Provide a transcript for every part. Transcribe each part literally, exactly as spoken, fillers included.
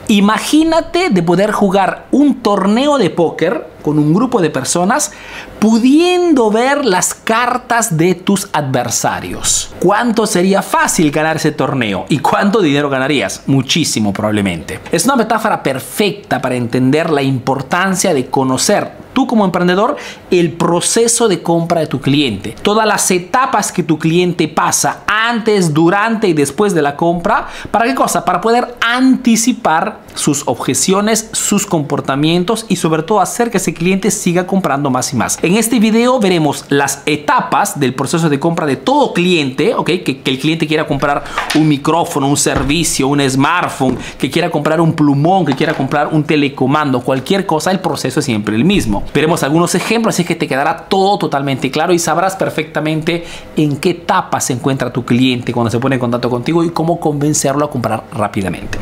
Imagínate de poder jugar un torneo de póker con un grupo de personas, pudiendo ver las cartas de tus adversarios. ¿Cuánto sería fácil ganar ese torneo? ¿Y cuánto dinero ganarías? Muchísimo, probablemente. Es una metáfora perfecta para entender la importancia de conocer, tú como emprendedor, el proceso de compra de tu cliente. Todas las etapas que tu cliente pasa antes, durante y después de la compra. ¿Para qué cosa? Para poder anticipar sus objeciones, sus comportamientos y sobre todo hacer que ese cliente siga comprando más y más. En este video veremos las etapas del proceso de compra de todo cliente, ¿ok? Que, que el cliente quiera comprar un micrófono, un servicio, un smartphone, que quiera comprar un plumón, que quiera comprar un telecomando, cualquier cosa, el proceso es siempre el mismo. Veremos algunos ejemplos, así que te quedará todo totalmente claro y sabrás perfectamente en qué etapa se encuentra tu cliente cuando se pone en contacto contigo y cómo convencerlo a comprar rápidamente.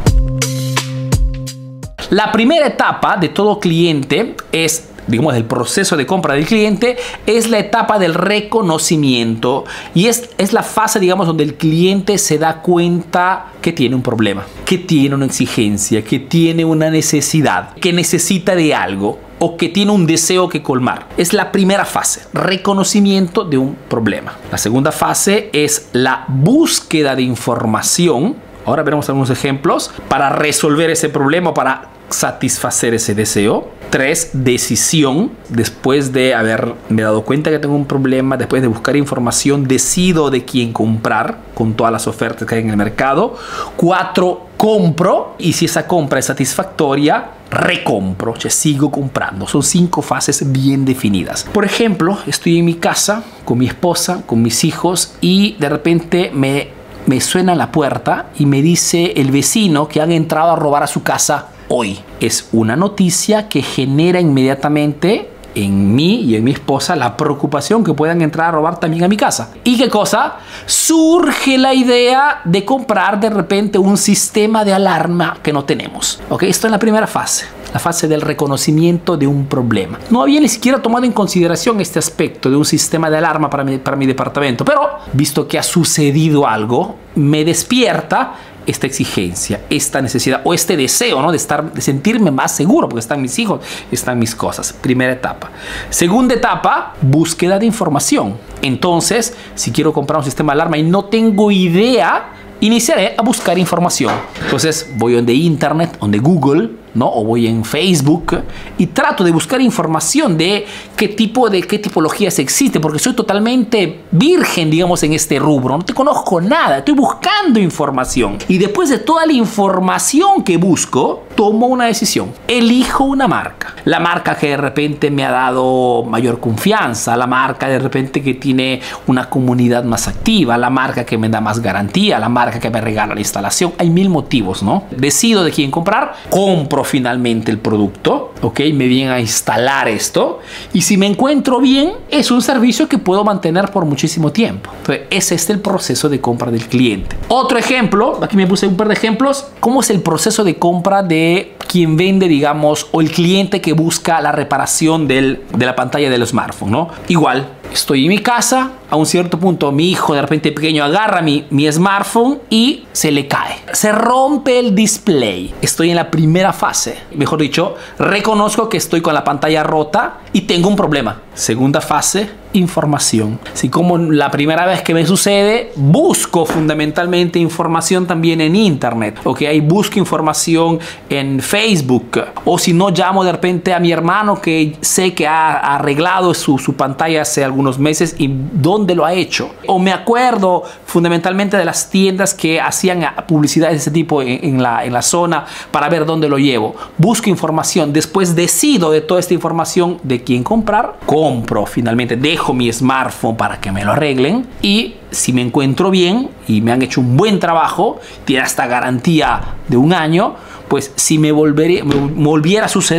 La primera etapa de todo cliente es, digamos, el proceso de compra del cliente, es la etapa del reconocimiento y es, es la fase, digamos, donde el cliente se da cuenta que tiene un problema, que tiene una exigencia, que tiene una necesidad, que necesita de algo o que tiene un deseo que colmar. Es la primera fase, reconocimiento de un problema. La segunda fase es la búsqueda de información. Ahora veremos algunos ejemplos para resolver ese problema, para satisfacer ese deseo. Tres, decisión. Después de haberme dado cuenta que tengo un problema, después de buscar información, decido de quién comprar con todas las ofertas que hay en el mercado. Cuatro, compro. Y si esa compra es satisfactoria, recompro, o sea, sigo comprando. Son cinco fases bien definidas. Por ejemplo, estoy en mi casa con mi esposa, con mis hijos y de repente me, me suena la puerta y me dice el vecino que han entrado a robar a su casa hoy. Es una noticia que genera inmediatamente en mí y en mi esposa la preocupación que puedan entrar a robar también a mi casa. ¿Y qué cosa? Surge la idea de comprar de repente un sistema de alarma que no tenemos. ¿Ok? Esto es la primera fase. La fase del reconocimiento de un problema. No había ni siquiera tomado en consideración este aspecto de un sistema de alarma para mi, para mi departamento. Pero, visto que ha sucedido algo, me despierta esta exigencia, esta necesidad o este deseo, ¿no? de, estar, de sentirme más seguro porque están mis hijos, están mis cosas. Primera etapa. Segunda etapa, búsqueda de información. Entonces, si quiero comprar un sistema de alarma y no tengo idea, iniciaré a buscar información. Entonces voy donde internet, donde Google, ¿no? O voy en Facebook y trato de buscar información de qué tipo de qué tipologías existen, porque soy totalmente virgen, digamos, en este rubro. No te conozco nada, estoy buscando información. Y después de toda la información que busco, tomo una decisión. Elijo una marca. La marca que de repente me ha dado mayor confianza, la marca de repente que tiene una comunidad más activa, la marca que me da más garantía, la marca que me regala la instalación. Hay mil motivos, ¿no? Decido de quién comprar, compro finalmente el producto, ok, me vienen a instalar esto y si me encuentro bien, es un servicio que puedo mantener por muchísimo tiempo. Entonces, ese es el proceso de compra del cliente. Otro ejemplo, aquí me puse un par de ejemplos, ¿cómo es el proceso de compra de quien vende, digamos, o el cliente que busca la reparación del, de la pantalla del smartphone, ¿no? Igual, estoy en mi casa, a un cierto punto mi hijo de repente pequeño agarra mi, mi smartphone y se le cae. Se rompe el display. Estoy en la primera fase. Mejor dicho, reconozco que estoy con la pantalla rota y tengo un problema. Segunda fase, información. Así como la primera vez que me sucede, busco fundamentalmente información también en internet. Ok, ahí busco información en Facebook. O si no, llamo de repente a mi hermano que sé que ha arreglado su, su pantalla hace algunos meses y dónde lo ha hecho. O me acuerdo fundamentalmente de las tiendas que hacían publicidad de ese tipo en, en, la, en la zona para ver dónde lo llevo. Busco información. Después decido de toda esta información de quién comprar. Compro finalmente. Dejo mi smartphone para que me lo arreglen. Y si me encuentro bien y me han hecho un buen trabajo, tiene hasta garantía de un año, pues si me, volveré, me volviera a suceder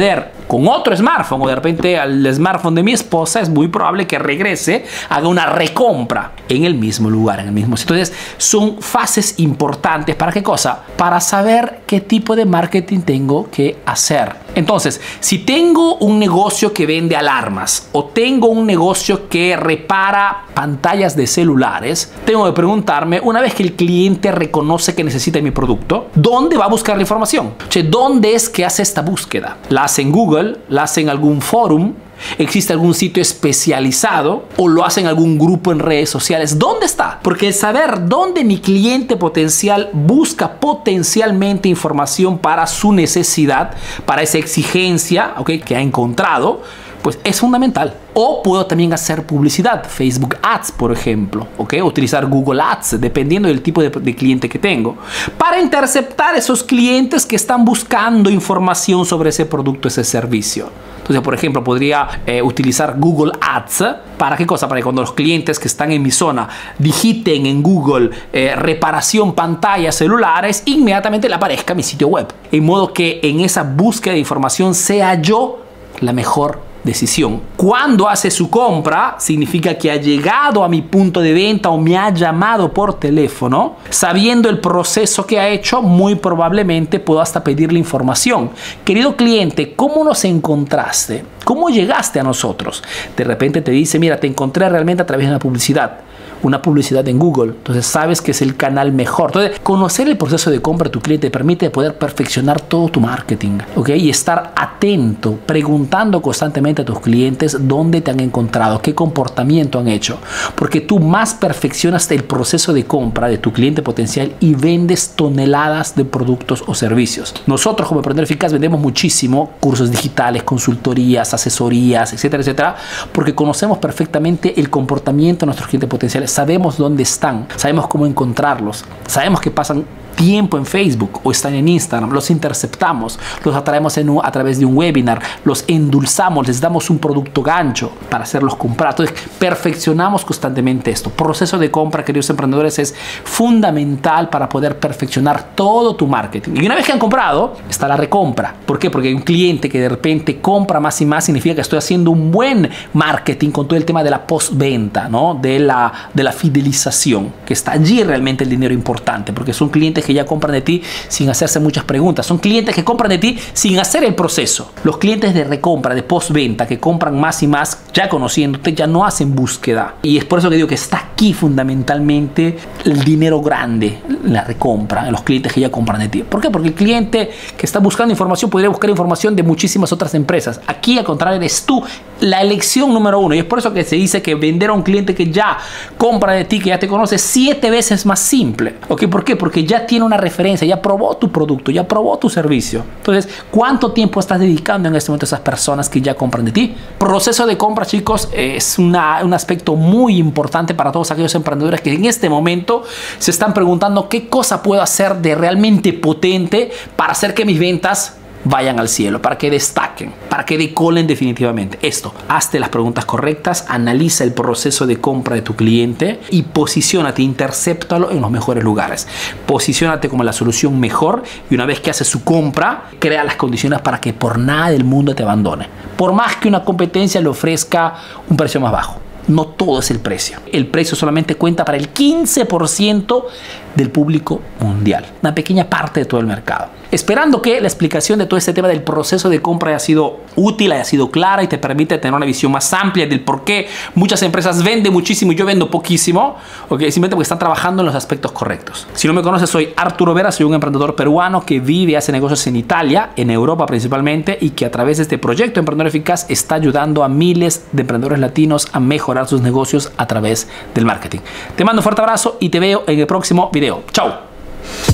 con otro smartphone o de repente al smartphone de mi esposa, es muy probable que regrese, haga una recompra en el mismo lugar, en el mismo sitio. Entonces, son fases importantes. ¿Para qué cosa? Para saber qué tipo de marketing tengo que hacer. Entonces, si tengo un negocio que vende alarmas o tengo un negocio que repara pantallas de celulares, tengo que preguntarme, una vez que el cliente reconoce que necesita mi producto, ¿dónde va a buscar la información? O sea, ¿dónde es que hace esta búsqueda? ¿La hace en Google? ¿La hace en algún forum? ¿Existe algún sitio especializado o lo hace en algún grupo en redes sociales? ¿Dónde está? Porque el saber dónde mi cliente potencial busca potencialmente información para su necesidad, para esa exigencia, ¿okay?, que ha encontrado, pues es fundamental. O puedo también hacer publicidad, Facebook Ads, por ejemplo, ¿ok? Utilizar Google Ads, dependiendo del tipo de, de cliente que tengo, para interceptar esos clientes que están buscando información sobre ese producto, ese servicio. Entonces, por ejemplo, podría eh, utilizar Google Ads. ¿Para qué cosa? Para que cuando los clientes que están en mi zona digiten en Google eh, reparación pantallas celulares, inmediatamente le aparezca mi sitio web. En modo que en esa búsqueda de información sea yo la mejor decisión. Cuando hace su compra, significa que ha llegado a mi punto de venta o me ha llamado por teléfono. Sabiendo el proceso que ha hecho, muy probablemente puedo hasta pedirle información. Querido cliente, ¿cómo nos encontraste? ¿Cómo llegaste a nosotros? De repente te dice, mira, te encontré realmente a través de una publicidad. Una publicidad en Google. Entonces sabes que es el canal mejor. Entonces, conocer el proceso de compra de tu cliente te permite poder perfeccionar todo tu marketing, ¿ok? Y estar atento, preguntando constantemente a tus clientes dónde te han encontrado, qué comportamiento han hecho. Porque tú más perfeccionas el proceso de compra de tu cliente potencial y vendes toneladas de productos o servicios. Nosotros como Emprendedor Eficaz vendemos muchísimo cursos digitales, consultorías, asesorías, etcétera, etcétera, porque conocemos perfectamente el comportamiento de nuestros clientes potenciales. Sabemos dónde están, sabemos cómo encontrarlos, sabemos que pasan tiempo en Facebook o están en Instagram, los interceptamos, los atraemos en un, a través de un webinar, los endulzamos, les damos un producto gancho para hacerlos comprar. Entonces, perfeccionamos constantemente esto. Proceso de compra, queridos emprendedores, es fundamental para poder perfeccionar todo tu marketing. Y una vez que han comprado, está la recompra. ¿Por qué? Porque hay un cliente que de repente compra más y más, significa que estoy haciendo un buen marketing con todo el tema de la postventa, ¿no? De la, de la fidelización, que está allí realmente el dinero importante, porque son clientes que ya compran de ti sin hacerse muchas preguntas. Son clientes que compran de ti sin hacer el proceso. Los clientes de recompra, de postventa, que compran más y más, ya conociéndote, ya no hacen búsqueda. Y es por eso que digo que está aquí fundamentalmente el dinero grande, la recompra, en los clientes que ya compran de ti. ¿Por qué? Porque el cliente que está buscando información podría buscar información de muchísimas otras empresas. Aquí, al contrario, eres tú la elección número uno. Y es por eso que se dice que vender a un cliente que ya compra de ti, que ya te conoce, siete veces más simple. ¿Ok? ¿Por qué? Porque ya tiene una referencia, ya probó tu producto, ya probó tu servicio. Entonces, ¿cuánto tiempo estás dedicando en este momento a esas personas que ya compran de ti? Proceso de compra, chicos, es una, un aspecto muy importante para todos aquellos emprendedores que en este momento se están preguntando qué cosa puedo hacer de realmente potente para hacer que mis ventas vayan al cielo, para que destaquen, para que decolen definitivamente. Esto, hazte las preguntas correctas, analiza el proceso de compra de tu cliente y posiciónate, intercéptalo en los mejores lugares. Posiciónate como la solución mejor y una vez que haces su compra, crea las condiciones para que por nada del mundo te abandone. Por más que una competencia le ofrezca un precio más bajo. No todo es el precio. El precio solamente cuenta para el quince por ciento del público mundial. Una pequeña parte de todo el mercado. Esperando que la explicación de todo este tema del proceso de compra haya sido útil, haya sido clara y te permite tener una visión más amplia del por qué muchas empresas venden muchísimo y yo vendo poquísimo. Okay, simplemente porque están trabajando en los aspectos correctos. Si no me conoces, soy Arturo Vera, soy un emprendedor peruano que vive y hace negocios en Italia, en Europa principalmente, y que a través de este proyecto Emprendedor Eficaz está ayudando a miles de emprendedores latinos a mejorar sus negocios a través del marketing. Te mando un fuerte abrazo y te veo en el próximo video. Chao.